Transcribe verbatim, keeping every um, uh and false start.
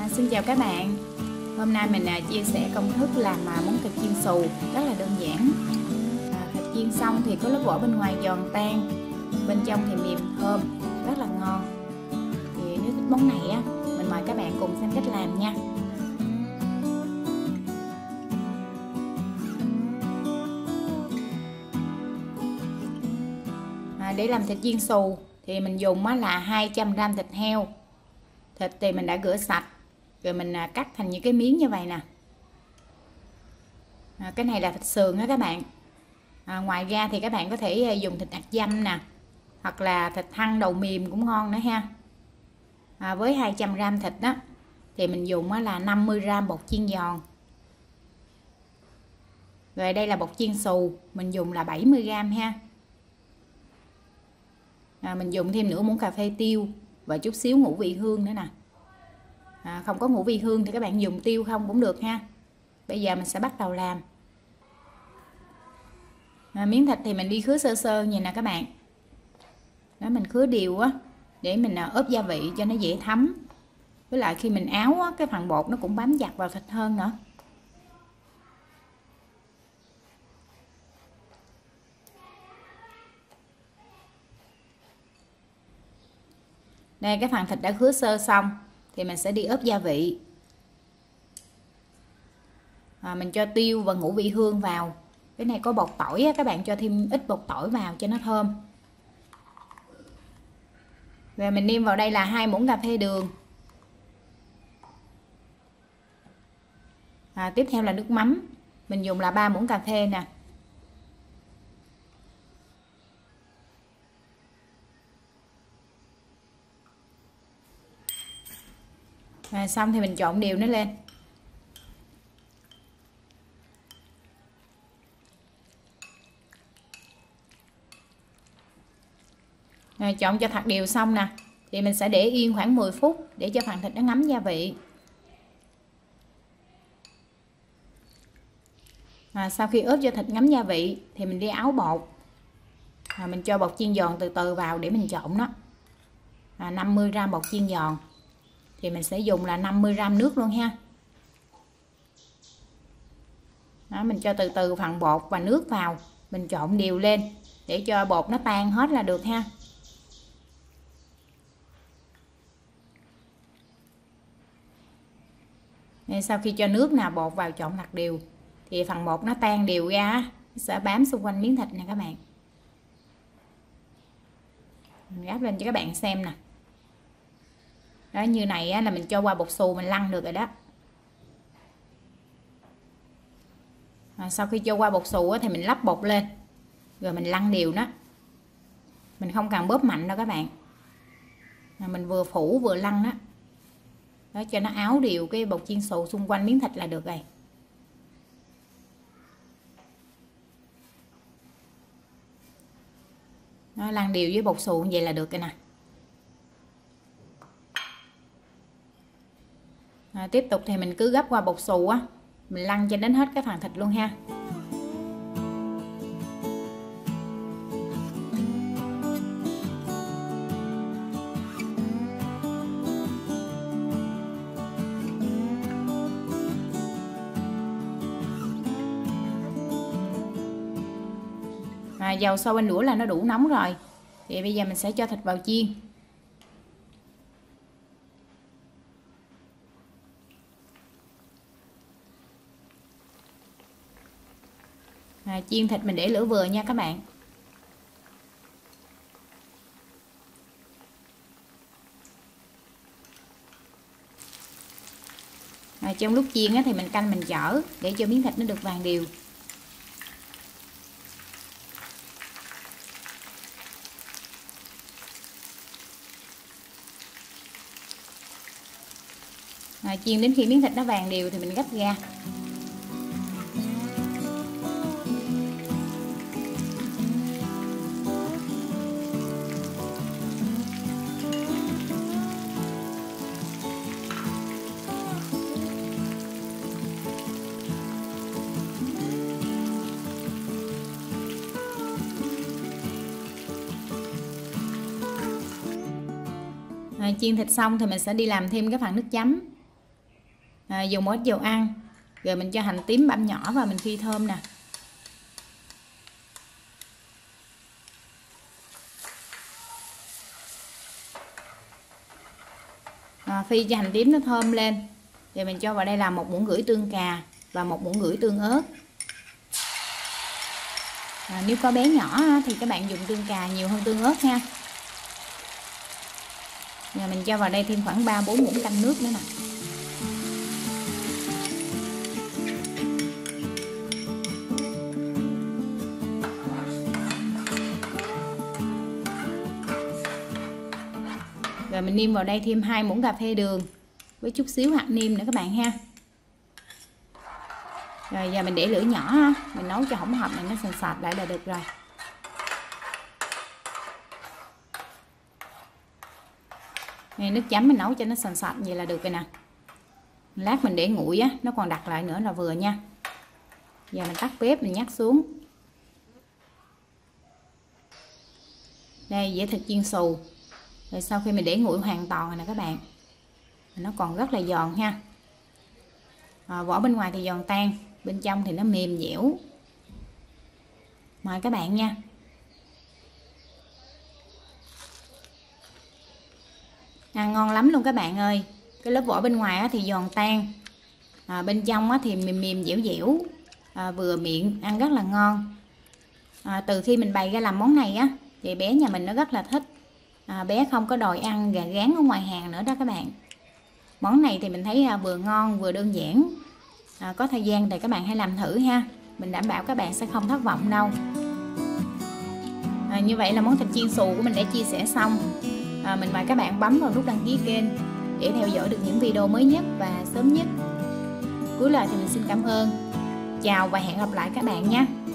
Xin chào các bạn. Hôm nay mình à, chia sẻ công thức làm à, món thịt chiên xù rất là đơn giản. À, thịt chiên xong thì có lớp vỏ bên ngoài giòn tan, bên trong thì mềm thơm, rất là ngon. Thì nếu thích món này á, mình mời các bạn cùng xem cách làm nha. À, để làm thịt chiên xù thì mình dùng á, là hai trăm gam thịt heo. Thịt thì mình đã rửa sạch rồi mình cắt thành những cái miếng như vậy nè. À, cái này là thịt sườn đó các bạn. À, ngoài ra thì các bạn có thể dùng thịt nạc dăm nè, hoặc là thịt thăn đầu mềm cũng ngon nữa ha. À, với hai trăm gam thịt đó thì mình dùng là năm mươi gam bột chiên giòn. Rồi đây là bột chiên xù, mình dùng là bảy mươi gam ha. À, mình dùng thêm nửa muỗng cà phê tiêu và chút xíu ngũ vị hương nữa nè. À, không có ngũ vị hương thì các bạn dùng tiêu không cũng được ha. Bây giờ mình sẽ bắt đầu làm. À, miếng thịt thì mình đi khứa sơ sơ nhìn nè các bạn. Đó, mình khứa đều á để mình ướp gia vị cho nó dễ thấm. Với lại khi mình áo á, cái phần bột nó cũng bám chặt vào thịt hơn nữa. Đây, cái phần thịt đã khứa sơ xong thì mình sẽ đi ướp gia vị. À, mình cho tiêu và ngũ vị hương vào. Cái này có bột tỏi á, các bạn cho thêm ít bột tỏi vào cho nó thơm. Rồi mình nêm vào đây là hai muỗng cà phê đường. À, tiếp theo là nước mắm, mình dùng là ba muỗng cà phê nè. À, xong thì mình trộn đều nó lên. Rồi, trộn cho thật đều xong nè thì mình sẽ để yên khoảng mười phút để cho phần thịt nó ngấm gia vị. À, sau khi ướp cho thịt ngấm gia vị thì mình đi áo bột. À, mình cho bột chiên giòn từ từ vào để mình trộn nó. À, năm mươi gam bột chiên giòn thì mình sẽ dùng là năm mươi gam nước luôn ha. Đó, mình cho từ từ phần bột và nước vào, mình trộn đều lên để cho bột nó tan hết là được ha. Nên sau khi cho nước nào bột vào trộn thật đều thì phần bột nó tan đều ra, nó sẽ bám xung quanh miếng thịt nè các bạn. Mình gắp lên cho các bạn xem nè. Đó, như này á, là mình cho qua bột xù mình lăn được rồi đó. À, sau khi cho qua bột xù á, thì mình lắp bột lên rồi mình lăn đều nó. Mình không cần bóp mạnh đâu các bạn. À, mình vừa phủ vừa lăn đó. Đó, cho nó áo đều cái bột chiên xù xung quanh miếng thịt là được rồi. Nó lăn đều với bột xù như vậy là được rồi nè. À, tiếp tục thì mình cứ gấp qua bột xù á, mình lăn cho đến hết cái phần thịt luôn ha. À, dầu sôi bên đũa là nó đủ nóng rồi thì bây giờ mình sẽ cho thịt vào chiên. À, chiên thịt mình để lửa vừa nha các bạn. À, trong lúc chiên á, thì mình canh mình chở để cho miếng thịt nó được vàng đều. À, chiên đến khi miếng thịt nó vàng đều thì mình gấp ra. À, chiên thịt xong thì mình sẽ đi làm thêm cái phần nước chấm. à, dùng một ít dầu ăn, rồi mình cho hành tím băm nhỏ vào mình phi thơm nè. À, phi cho hành tím nó thơm lên, rồi mình cho vào đây là một muỗng rưỡi tương cà và một muỗng rưỡi tương ớt. À, nếu có bé nhỏ thì các bạn dùng tương cà nhiều hơn tương ớt ha. Rồi mình cho vào đây thêm khoảng ba bốn muỗng canh nước nữa nè. Rồi mình nêm vào đây thêm hai muỗng cà phê đường với chút xíu hạt nêm nữa các bạn ha. Rồi giờ mình để lửa nhỏ, mình nấu cho hỗn hợp này nó sền sệt lại là được rồi. Này, nước chấm mình nấu cho nó sền sệt vậy là được rồi nè. Lát mình để nguội á, nó còn đặc lại nữa là vừa nha. Giờ mình tắt bếp, mình nhắc xuống. Đây, dĩa thịt chiên xù. Rồi sau khi mình để nguội hoàn toàn rồi nè các bạn, nó còn rất là giòn ha. À, vỏ bên ngoài thì giòn tan, bên trong thì nó mềm dẻo. Mời các bạn nha. Ăn ngon lắm luôn các bạn ơi. Cái lớp vỏ bên ngoài thì giòn tan, à, bên trong thì mềm mềm dẻo dẻo, à, vừa miệng, ăn rất là ngon. À, từ khi mình bày ra làm món này á thì bé nhà mình nó rất là thích. À, bé không có đòi ăn gà rán ở ngoài hàng nữa đó các bạn. Món này thì mình thấy à, vừa ngon vừa đơn giản. À, có thời gian thì các bạn hãy làm thử ha. Mình đảm bảo các bạn sẽ không thất vọng đâu. À, như vậy là món thịt chiên xù của mình đã chia sẻ xong. À, mình mời các bạn bấm vào nút đăng ký kênh để theo dõi được những video mới nhất và sớm nhất. Cuối lời thì mình xin cảm ơn. Chào và hẹn gặp lại các bạn nhé.